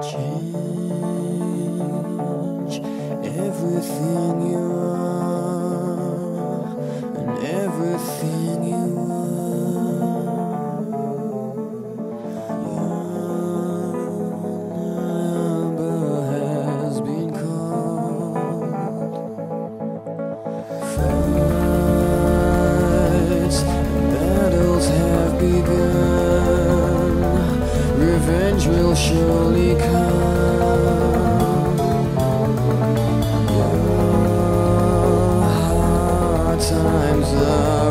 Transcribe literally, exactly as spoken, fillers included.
change everything you are and everything you are. Your number has been called. Fights and battles have begun. Revenge will surely come. Your hard times are